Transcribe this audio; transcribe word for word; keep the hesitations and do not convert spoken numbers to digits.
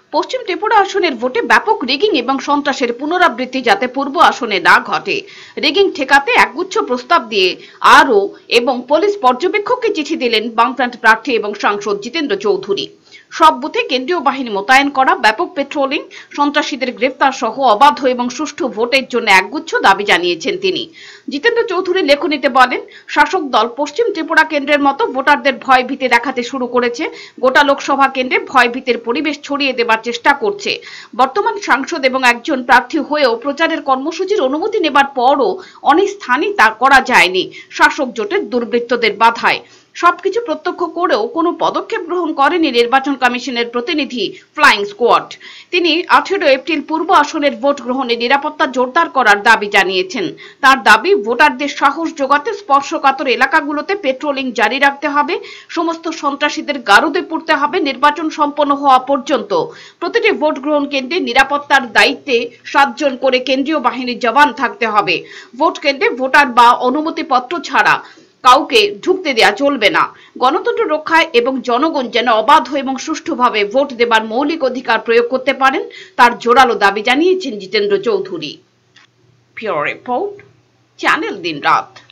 পশ্চিম ত্রিপুরা আসনের ভোটে ব্যাপক রিগিং এবং সন্ত্রাসের পুনরাবৃত্তি যাতে পূর্ব আসনে না ঘটে, রিগিং ঠেকাতে একগুচ্ছ প্রস্তাব দিয়ে আরও এবং পুলিশ পর্যবেক্ষককে চিঠি দিলেন বামফ্রন্ট প্রার্থী এবং সাংসদ জিতেন্দ্র চৌধুরী। সব বুথে কেন্দ্রীয় বাহিনী মোতায়েন করা, ব্যাপক পেট্রোলিং, সন্ত্রাসীদের গ্রেফতার সহ অবাধ এবং সুষ্ঠু ভোটের জন্য একগুচ্ছ দাবি জানিয়েছেন তিনি। জিতেন্দ্র চৌধুরী লেখনীতে বলেন, শাসক দল পশ্চিম ত্রিপুরা কেন্দ্রের মতো ভোটারদের ভয় ভীতি দেখাতে শুরু করেছে। গোটা লোকসভা কেন্দ্রে ভয় ভীতির পরিবেশ ছড়িয়ে দেবার চেষ্টা করছে। বর্তমান সাংসদ এবং একজন প্রার্থী হয়েও প্রচারের কর্মসূচির অনুমতি নেবার পরও অনেক স্থানে তা করা যায়নি শাসক জোটের দুর্বৃত্তদের বাধায়। সবকিছু প্রত্যক্ষ করেও কোনো পদক্ষেপ গ্রহণ করেনি নির্বাচন কমিশনের প্রতিনিধি ফ্লাইং স্কোয়াড। তিনি আঠেরো এপ্রিল পূর্ব আসনের ভোট গ্রহণে নিরাপত্তা জোরদার করার দাবি জানিয়েছেন। তার দাবি, ভোটারদের সাহস যোগাতে স্পর্শকাতর এলাকাগুলোতে পেট্রোলিং জারি রাখতে হবে, সমস্ত সন্ত্রাসীদের গারদে পুরতে হবে নির্বাচন সম্পন্ন হওয়া পর্যন্ত। প্রতিটি ভোট গ্রহণ কেন্দ্রে নিরাপত্তার দায়িত্বে সাতজন করে কেন্দ্রীয় বাহিনীর জওয়ান থাকতে হবে। ভোট কেন্দ্রে ভোটার বা অনুমতিপত্র ছাড়া কাউকে ঢুকতে দেয়া চলবে না। গণতন্ত্র রক্ষায় এবং জনগণ যেন অবাধ এবং সুষ্ঠুভাবে ভোট দেবার মৌলিক অধিকার প্রয়োগ করতে পারেন, তার জোরালো দাবি জানিয়েছেন Jitendra Chowdhury. Pure report, channel Din রাত।